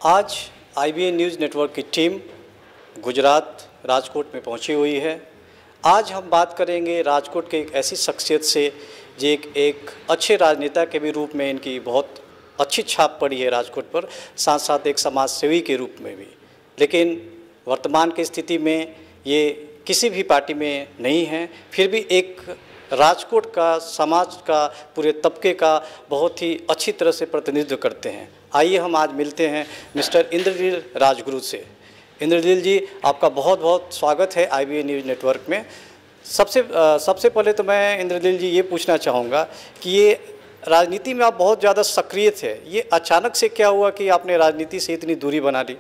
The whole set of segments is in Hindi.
आज IBN न्यूज़ नेटवर्क की टीम गुजरात राजकोट में पहुंची हुई है। आज हम बात करेंगे राजकोट के एक ऐसी शख्सियत से जो एक अच्छे राजनेता के भी रूप में इनकी बहुत अच्छी छाप पड़ी है राजकोट पर, साथ साथ एक समाज सेवी के रूप में भी। लेकिन वर्तमान की स्थिति में ये किसी भी पार्टी में नहीं है, फिर भी एक राजकोट का, समाज का, पूरे तबके का बहुत ही अच्छी तरह से प्रतिनिधित्व करते हैं। आइए हम आज मिलते हैं मिस्टर इंद्रनील राजगुरु से। इंद्रनील जी, आपका बहुत बहुत स्वागत है IBN न्यूज़ नेटवर्क में। सबसे पहले तो मैं इंद्रनील जी ये पूछना चाहूँगा कि ये राजनीति में आप बहुत ज़्यादा सक्रिय थे, ये अचानक से क्या हुआ कि आपने राजनीति से इतनी दूरी बना ली?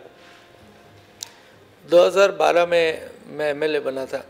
2012 में मैं MLA बना था,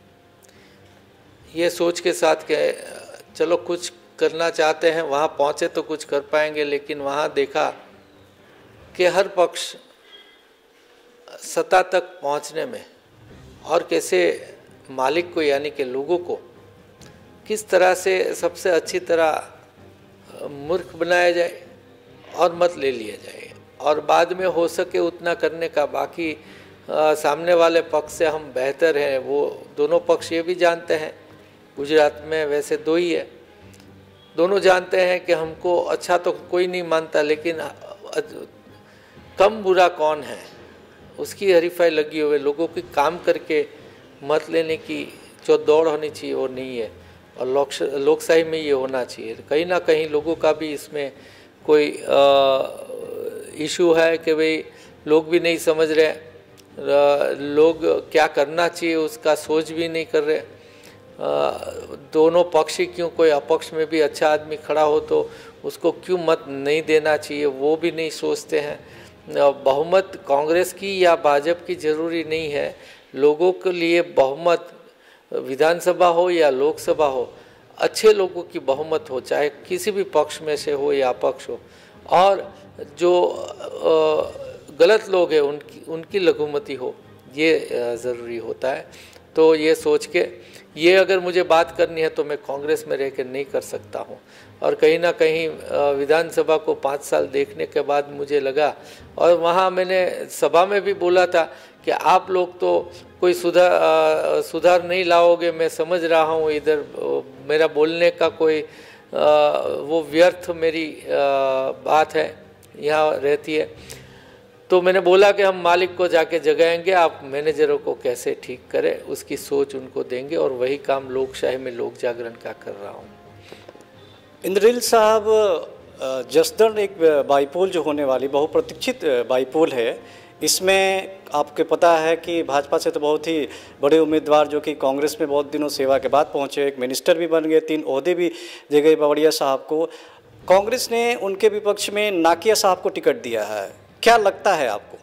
ये सोच के साथ कि चलो कुछ करना चाहते हैं, वहाँ पहुँचे तो कुछ कर पाएंगे। लेकिन वहाँ देखा कि हर पक्ष सत्ता तक पहुँचने में और कैसे मालिक को यानी कि लोगों को किस तरह से सबसे अच्छी तरह मूर्ख बनाया जाए और मत ले लिया जाए, और बाद में हो सके उतना करने का। बाकी सामने वाले पक्ष से हम बेहतर हैं, वो दोनों पक्ष ये भी जानते हैं। गुजरात में वैसे दो ही है, दोनों जानते हैं कि हमको अच्छा तो कोई नहीं मानता, लेकिन कम बुरा कौन है उसकी हरीफाई लगी हुई। लोगों की काम करके मत लेने की जो दौड़ होनी चाहिए वो नहीं है, और लोकशाही में ये होना चाहिए। कहीं ना कहीं लोगों का भी इसमें कोई इशू है कि भाई लोग भी नहीं समझ रहे, लोग क्या करना चाहिए उसका सोच भी नहीं कर रहे। दोनों पक्ष ही क्यों, कोई अपक्ष में भी अच्छा आदमी खड़ा हो तो उसको क्यों मत नहीं देना चाहिए, वो भी नहीं सोचते हैं। बहुमत कांग्रेस की या भाजपा की ज़रूरी नहीं है, लोगों के लिए बहुमत विधानसभा हो या लोकसभा हो, अच्छे लोगों की बहुमत हो, चाहे किसी भी पक्ष में से हो या अपक्ष हो, और जो गलत लोग हैं उनकी लघुमती हो, ये ज़रूरी होता है। तो ये सोच के ये अगर मुझे बात करनी है तो मैं कांग्रेस में रह कर नहीं कर सकता हूँ। और कहीं ना कहीं विधानसभा को 5 साल देखने के बाद मुझे लगा, और वहाँ मैंने सभा में भी बोला था कि आप लोग तो कोई सुधार नहीं लाओगे, मैं समझ रहा हूँ। इधर मेरा बोलने का कोई वो व्यर्थ मेरी बात है यहाँ रहती है। तो मैंने बोला कि हम मालिक को जाके जगाएंगे, आप मैनेजरों को कैसे ठीक करें उसकी सोच उनको देंगे, और वही काम लोकशाही में लोक जागरण का कर रहा हूँ। इंद्रनील साहब, जसदण एक बाईपोल जो होने वाली बहुप्रतीक्षित बाईपोल है, इसमें आपको पता है कि भाजपा से तो बहुत ही बड़े उम्मीदवार जो कि कांग्रेस में बहुत दिनों सेवा के बाद पहुंचे, एक मिनिस्टर भी बन गए, 3 ओहदे भी दे गए बावड़िया साहब को। कांग्रेस ने उनके विपक्ष में नाकिया साहब को टिकट दिया है, क्या लगता है आपको?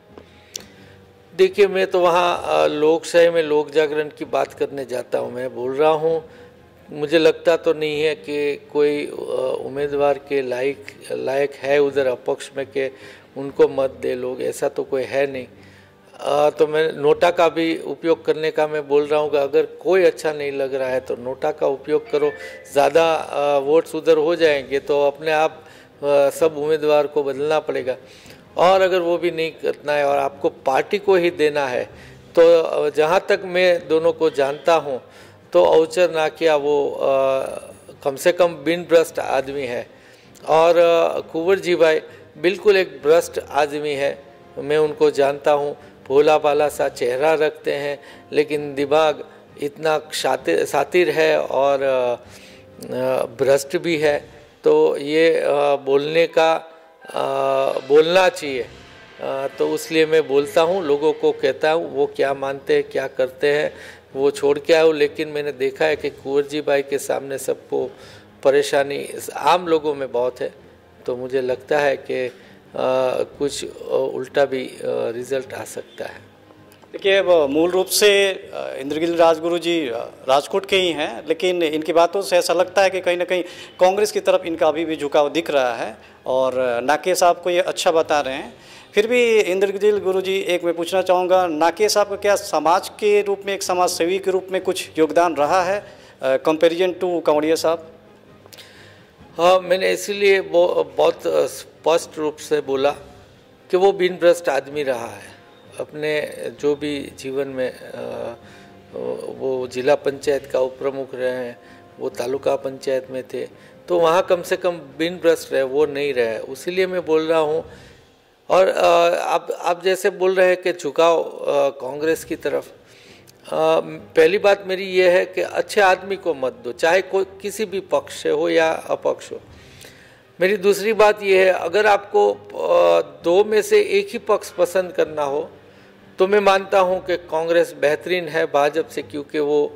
देखिए, मैं तो वहाँ लोकशाही में लोक जागरण की बात करने जाता हूँ, मैं बोल रहा हूँ। मुझे लगता तो नहीं है कि कोई उम्मीदवार के लायक है उधर अपक्ष में कि उनको मत दे लोग, ऐसा तो कोई है नहीं। तो मैं नोटा का भी उपयोग करने का मैं बोल रहा हूँ कि अगर कोई अच्छा नहीं लग रहा है तो नोटा का उपयोग करो, ज़्यादा वोट्स उधर हो जाएंगे तो अपने आप सब उम्मीदवार को बदलना पड़ेगा। और अगर वो भी नहीं करना है और आपको पार्टी को ही देना है, तो जहाँ तक मैं दोनों को जानता हूँ तो अवचर नाकिया वो कम से कम बिन भ्रष्ट आदमी है, और कुंवर जी भाई बिल्कुल एक भ्रष्ट आदमी है। मैं उनको जानता हूँ, भोला भाला सा चेहरा रखते हैं, लेकिन दिमाग इतना शातिर है और भ्रष्ट भी है। तो ये बोलना चाहिए, तो इसलिए मैं बोलता हूँ, लोगों को कहता हूँ, वो क्या मानते हैं क्या करते हैं वो छोड़ के आओ। लेकिन मैंने देखा है कि कुंवर जी भाई के सामने सबको परेशानी आम लोगों में बहुत है, तो मुझे लगता है कि कुछ उल्टा भी रिजल्ट आ सकता है। देखिए, अब मूल रूप से इंद्रनील राजगुरु जी राजकोट के ही हैं, लेकिन इनकी बातों से ऐसा लगता है कि कहीं ना कहीं कांग्रेस की तरफ इनका अभी भी झुकाव दिख रहा है, और नाकिया साहब को ये अच्छा बता रहे हैं। फिर भी इंद्रनील गुरु जी, एक मैं पूछना चाहूँगा, नाकिया साहब का क्या समाज के रूप में, एक समाज सेवी के रूप में कुछ योगदान रहा है कंपेरिजन टू कावड़िया साहब? हाँ, मैंने इसीलिए बहुत स्पष्ट रूप से बोला कि वो बिन भ्रष्ट आदमी रहा है अपने जो भी जीवन में। वो जिला पंचायत का उपप्रमुख रहे हैं, वो तालुका पंचायत में थे, तो वहाँ कम से कम बिन भ्रष्ट रहे, वो नहीं रहे। उसीलिए मैं बोल रहा हूँ। और आप जैसे बोल रहे हैं कि झुकाव कांग्रेस की तरफ, पहली बात मेरी ये है कि अच्छे आदमी को मत दो, चाहे कोई किसी भी पक्ष से हो या अपक्ष हो। मेरी दूसरी बात ये है, अगर आपको दो में से एक ही पक्ष पसंद करना हो तो मैं मानता हूँ कि कांग्रेस बेहतरीन है भाजपा से, क्योंकि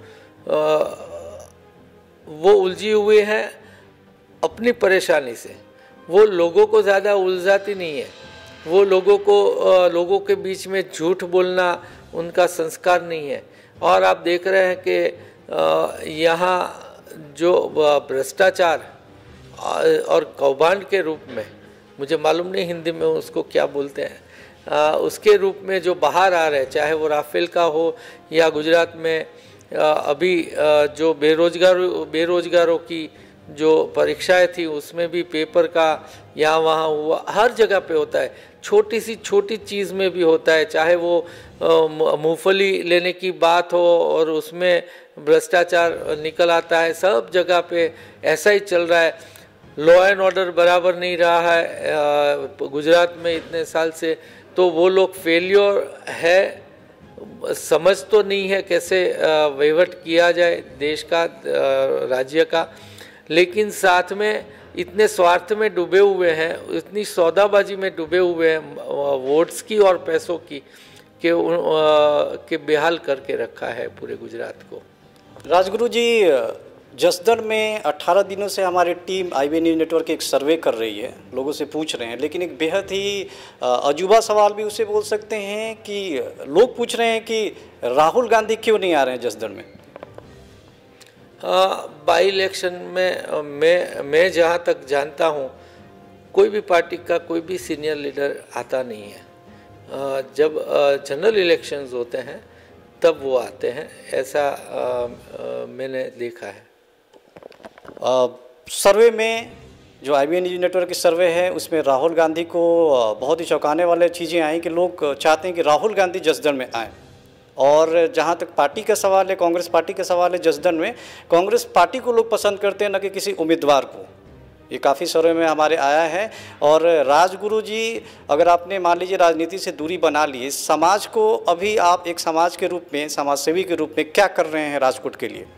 वो उलझी हुए हैं अपनी परेशानी से। वो लोगों को ज़्यादा उलझाती नहीं है, वो लोगों के बीच में झूठ बोलना उनका संस्कार नहीं है। और आप देख रहे हैं कि यहाँ जो भ्रष्टाचार और कौभांड के रूप में, मुझे मालूम नहीं हिंदी में उसको क्या बोलते हैं, उसके रूप में जो बाहर आ रहे हैं, चाहे वो राफेल का हो या गुजरात में अभी जो बेरोजगारों की जो परीक्षाएं थी उसमें भी पेपर का यहाँ वहाँ हुआ, हर जगह पे होता है। छोटी सी छोटी चीज़ में भी होता है, चाहे वो मूंगफली लेने की बात हो और उसमें भ्रष्टाचार निकल आता है, सब जगह पे ऐसा ही चल रहा है। लॉ एंड ऑर्डर बराबर नहीं रहा है गुजरात में इतने साल से, तो वो लोग फेलियर है, समझ तो नहीं है कैसे वहीवट किया जाए देश का, राज्य का, लेकिन साथ में इतने स्वार्थ में डूबे हुए हैं, इतनी सौदाबाजी में डूबे हुए हैं वोट्स की और पैसों की, कि बेहाल करके रखा है पूरे गुजरात को। राजगुरु जी, जसदण में 18 दिनों से हमारी टीम IBN न्यूज़ नेटवर्क एक सर्वे कर रही है, लोगों से पूछ रहे हैं, लेकिन एक बेहद ही अजूबा सवाल भी उसे बोल सकते हैं कि लोग पूछ रहे हैं कि राहुल गांधी क्यों नहीं आ रहे हैं जसदण में। बाई इलेक्शन में मैं जहाँ तक जानता हूँ कोई भी पार्टी का कोई भी सीनियर लीडर आता नहीं है। जब जनरल इलेक्शंस होते हैं तब वो आते हैं, ऐसा मैंने देखा है। सर्वे में जो IBN न्यूज़ नेटवर्क की सर्वे है उसमें राहुल गांधी को बहुत ही चौंकाने वाले चीज़ें आई कि लोग चाहते हैं कि राहुल गांधी जसदण में आएँ। और जहाँ तक पार्टी का सवाल है, कांग्रेस पार्टी का सवाल है, जसदण में कांग्रेस पार्टी को लोग पसंद करते हैं, न कि किसी उम्मीदवार को। ये काफ़ी सर्वे में हमारे आया है। और राजगुरु जी, अगर आपने मान लीजिए राजनीति से दूरी बना ली, समाज को अभी आप एक समाज के रूप में, समाज सेवी के रूप में क्या कर रहे हैं राजकोट के लिए?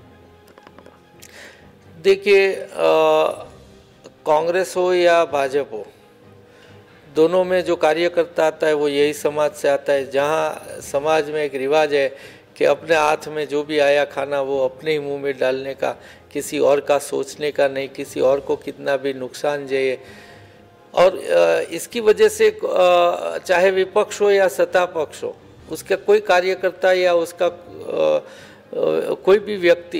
देखिए, कांग्रेस हो या भाजपा हो, दोनों में जो कार्यकर्ता आता है वो यही समाज से आता है। जहाँ समाज में एक रिवाज है कि अपने हाथ में जो भी आया खाना वो अपने ही मुंह में डालने का, किसी और का सोचने का नहीं, किसी और को कितना भी नुकसान जाए। और इसकी वजह से चाहे विपक्ष हो या सत्ता पक्ष हो, उसका कोई कार्यकर्ता या उसका कोई भी व्यक्ति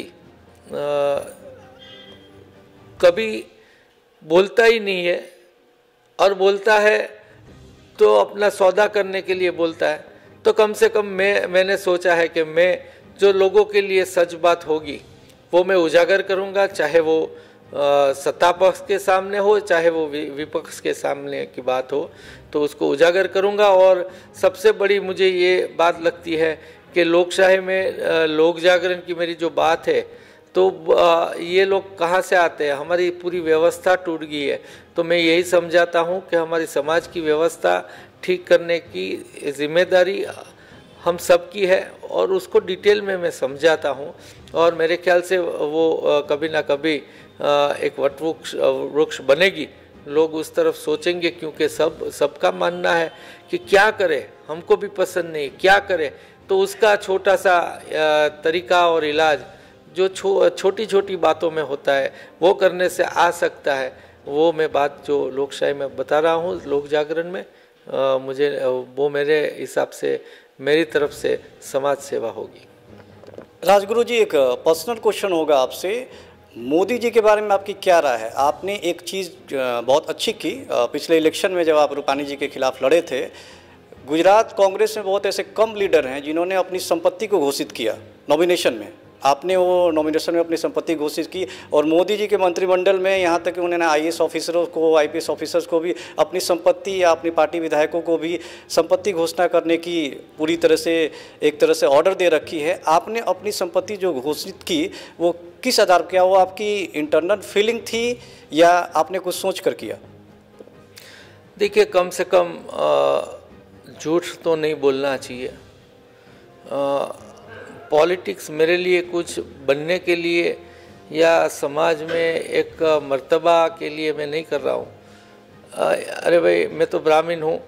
कभी बोलता ही नहीं है, और बोलता है तो अपना सौदा करने के लिए बोलता है। तो कम से कम मैंने सोचा है कि मैं जो लोगों के लिए सच बात होगी वो मैं उजागर करूंगा, चाहे वो सत्ता पक्ष के सामने हो, चाहे वो विपक्ष के सामने की बात हो, तो उसको उजागर करूंगा। और सबसे बड़ी मुझे ये बात लगती है कि लोकशाही में लोक जागरण की मेरी जो बात है, तो ये लोग कहाँ से आते हैं? हमारी पूरी व्यवस्था टूट गई है। तो मैं यही समझाता हूँ कि हमारी समाज की व्यवस्था ठीक करने की जिम्मेदारी हम सब की है, और उसको डिटेल में मैं समझाता हूँ। और मेरे ख्याल से वो कभी ना कभी एक वृक्ष बनेगी। लोग उस तरफ सोचेंगे, क्योंकि सबका मानना है कि क्या करें, हमको भी पसंद नहीं, क्या करें। तो उसका छोटा सा तरीका और इलाज जो छोटी छोटी बातों में होता है वो करने से आ सकता है। वो मैं बात जो लोकशाही में बता रहा हूँ, लोक जागरण में, मुझे वो मेरे हिसाब से मेरी तरफ से समाज सेवा होगी। राजगुरु जी, एक पर्सनल क्वेश्चन होगा आपसे। मोदी जी के बारे में आपकी क्या राय है? आपने एक चीज़ बहुत अच्छी की पिछले इलेक्शन में, जब आप रूपानी जी के खिलाफ लड़े थे। गुजरात कांग्रेस में बहुत ऐसे कम लीडर हैं जिन्होंने अपनी संपत्ति को घोषित किया नॉमिनेशन में, आपने वो नॉमिनेशन में अपनी संपत्ति घोषित की और मोदी जी के मंत्रिमंडल में यहाँ तक कि उन्होंने आईएएस ऑफिसरों को, आईपीएस ऑफिसर्स को भी अपनी संपत्ति या अपनी पार्टी विधायकों को भी संपत्ति घोषणा करने की पूरी तरह से एक तरह से ऑर्डर दे रखी है। आपने अपनी संपत्ति जो घोषित की वो किस आधार पर किया? वो आपकी इंटरनल फीलिंग थी या आपने कुछ सोच कर किया? देखिए, कम से कम झूठ तो नहीं बोलना चाहिए। पॉलिटिक्स मेरे लिए कुछ बनने के लिए या समाज में एक मर्तबा के लिए मैं नहीं कर रहा हूँ। अरे भाई, मैं तो ब्राह्मण हूँ,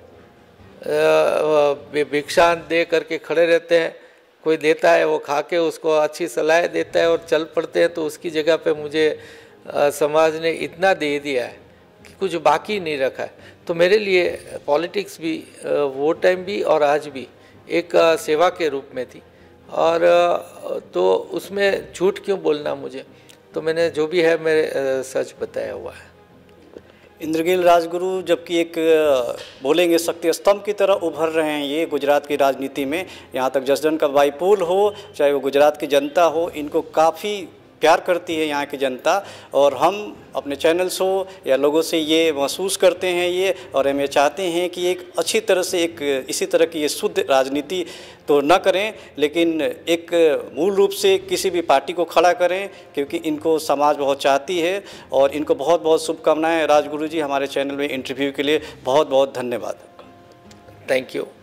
भिक्षा दे करके खड़े रहते हैं, कोई देता है वो खा के उसको अच्छी सलाह देता है और चल पड़ते हैं, तो उसकी जगह पे मुझे समाज ने इतना दे दिया है कि कुछ बाकी नहीं रखा है। तो मेरे लिए पॉलिटिक्स भी वो टाइम भी और आज भी एक सेवा के रूप में थी, और तो उसमें झूठ क्यों बोलना मुझे? तो मैंने जो भी है मेरे सच बताया हुआ है। इंद्रगिल राजगुरु जबकि एक बोलेंगे शक्ति स्तंभ की तरह उभर रहे हैं ये गुजरात की राजनीति में। यहाँ तक जसदन का बाईपुल हो, चाहे वो गुजरात की जनता हो, इनको काफ़ी प्यार करती है यहाँ की जनता, और हम अपने चैनल्स हो या लोगों से ये महसूस करते हैं ये, और हम ये चाहते हैं कि एक अच्छी तरह से एक इसी तरह की ये शुद्ध राजनीति तो न करें, लेकिन एक मूल रूप से किसी भी पार्टी को खड़ा करें, क्योंकि इनको समाज बहुत चाहती है। और इनको बहुत बहुत शुभकामनाएं। राजगुरु जी, हमारे चैनल में इंटरव्यू के लिए बहुत बहुत धन्यवाद। Thank you.